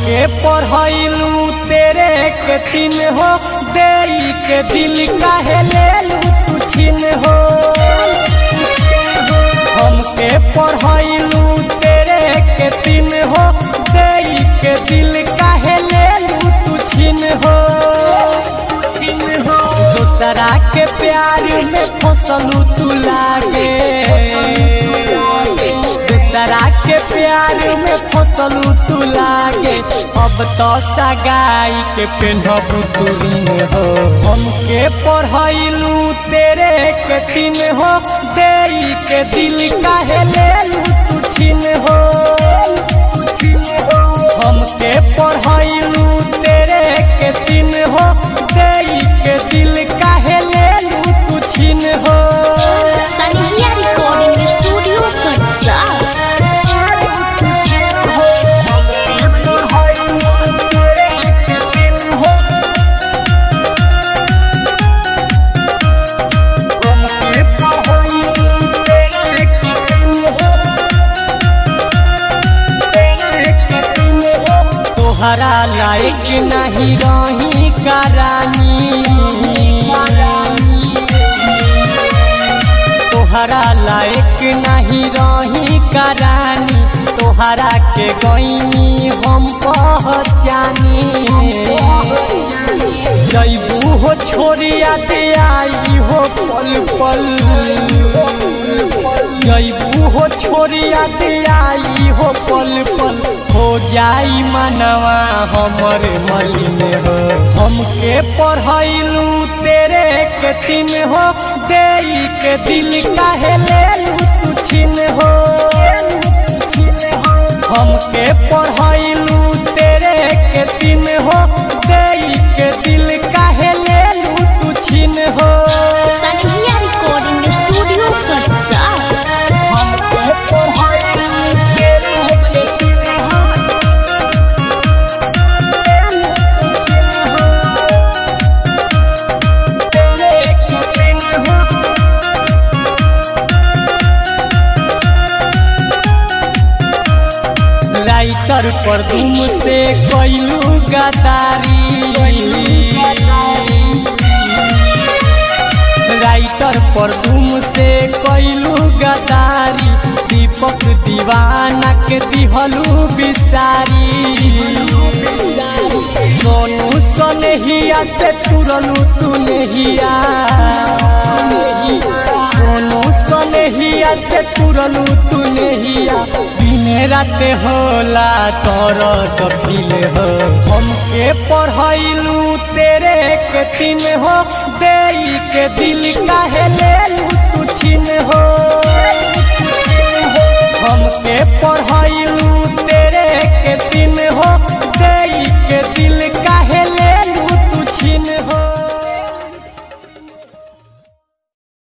हमके पढ़ैलू तेरे के तीन हो, देई के दिल काहे लेलू तू छीन हो। हमके पढ़ैलू तेरे के तीन हो, देई के दिल काहे लेलू तू छीन हो। दूसरा के प्यार में फसलू तू लागे, दूसरा के प्यार में फसलू तू लागे। अब तो सगाई के पेन्हबू तू रिंग हो। हमके पढ़ैलू तेरे के तीन हो, देई के दिल काहे लेलू तू छीन हो। हमके पढ़ैलू तेरे के तीन हो, देई के दिल काहे लेलू तू छीन हो। सनिया रिकॉर्डिंग स्टूडियो कटसा। तोहरा लायक नहीं रही करानी, तोहरा लायक नहीं रही करानी। तोहरा के गईनी हम पहचानी। जैबू हो छोरिया दे आई हो पल पल, जैबू हो छोरिया दे आई हो पल पल। हो जाई मनवा हमर मलिन हो। हमके पढ़ैलू तेरे के तीन हो, देई के दिल काहे लेलू तू छीन हो। हमके पढ़ैलू तेरे के तीन हो, देई के दिल काहे लेलू तू छीन हो। सनिया रिकॉर्डिंग स्टूडियो कटसा। राइटर पर तुम से कैलू गदारी, राइटर पर तुम से कैलू गदारी। दीपक दीवाना के दिहलू बिसारी। सोनू सनहिया से तुरलू तू नहिया, सोनू सनहिया से तुरलू तू नहिया। रात होला तोर कपिले हो। हमके पढ़ैलू तेरे के तीन हो, देई के दिल काहे लेलू तू छीन हो। हमके पढ़ैलू तेरे के तीन हो, देई